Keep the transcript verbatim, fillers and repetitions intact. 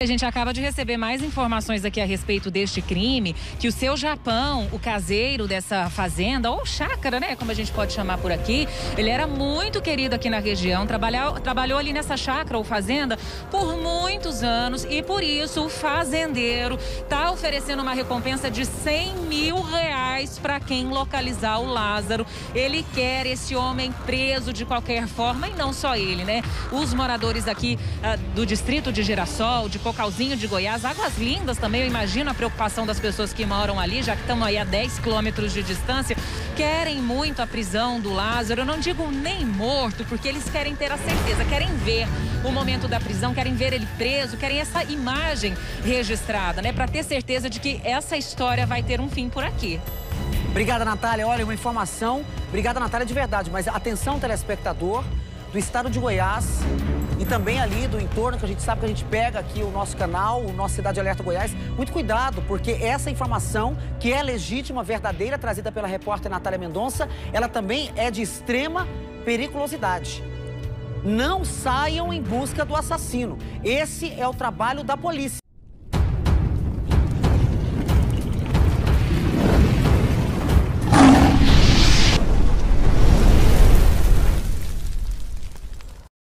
gente acaba de receber mais informações aqui a respeito deste crime, que o seu Japão, o caseiro dessa fazenda, ou chácara, né, como a gente pode chamar por aqui, ele era muito querido aqui na região, trabalhou, trabalhou ali nessa chácara ou fazenda por muitos anos e por isso o fazendeiro está oferecendo uma recompensa de cem mil reais para quem localizar o Lázaro. Ele quer esse homem preso de qualquer forma e não só ele, né? Os moradores aqui uh, do distrito de Girassol, de Cocalzinho de Goiás, Águas Lindas também, eu imagino a preocupação das pessoas que moram ali, já que estamos aí a dez quilômetros de distância, querem muito a prisão do Lázaro. Eu não digo nem morto, porque eles querem ter a certeza, querem ver o momento da prisão, querem ver ele preso, querem essa imagem registrada, né? Para ter certeza de que essa história vai ter um fim por aqui. Obrigada, Natália. Olha, uma informação. Obrigada, Natália, de verdade. Mas atenção, telespectador do estado de Goiás e também ali do entorno, que a gente sabe que a gente pega aqui o nosso canal, o nosso Cidade Alerta Goiás. Muito cuidado, porque essa informação, que é legítima, verdadeira, trazida pela repórter Natália Mendonça, ela também é de extrema periculosidade. Não saiam em busca do assassino. Esse é o trabalho da polícia.